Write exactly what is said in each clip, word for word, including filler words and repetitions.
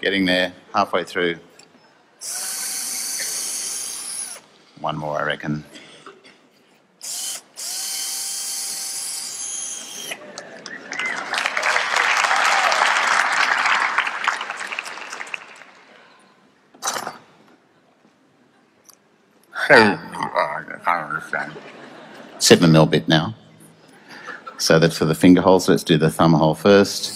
Getting there, halfway through. One more, I reckon. I can't understand. Seven mil bit now. So that's for the finger holes. Let's do the thumb hole first.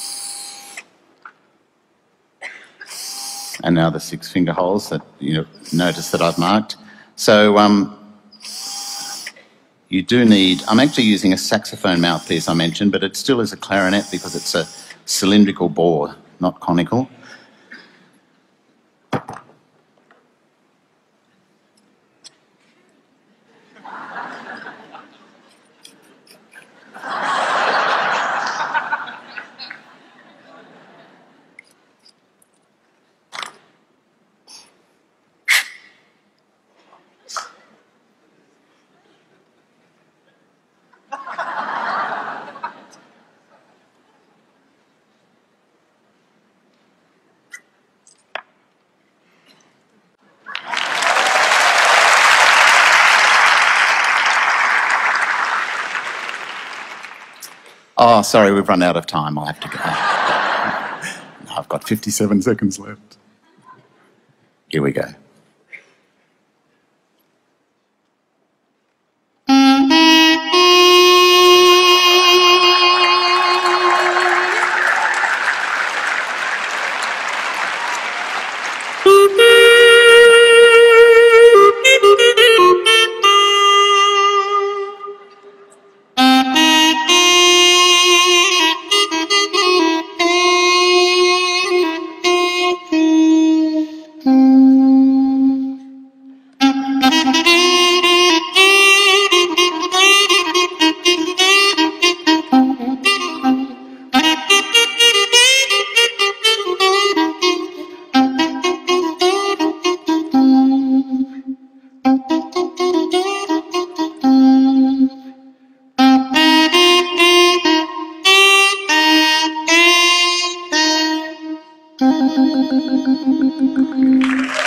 And now the six finger holes that you notice that I've marked. So um, you do need, I'm actually using a saxophone mouthpiece I mentioned, but it still is a clarinet because it's a cylindrical bore, not conical. Oh, sorry, we've run out of time. I'll have to go. I've got fifty-seven seconds left. Here we go. Thank you.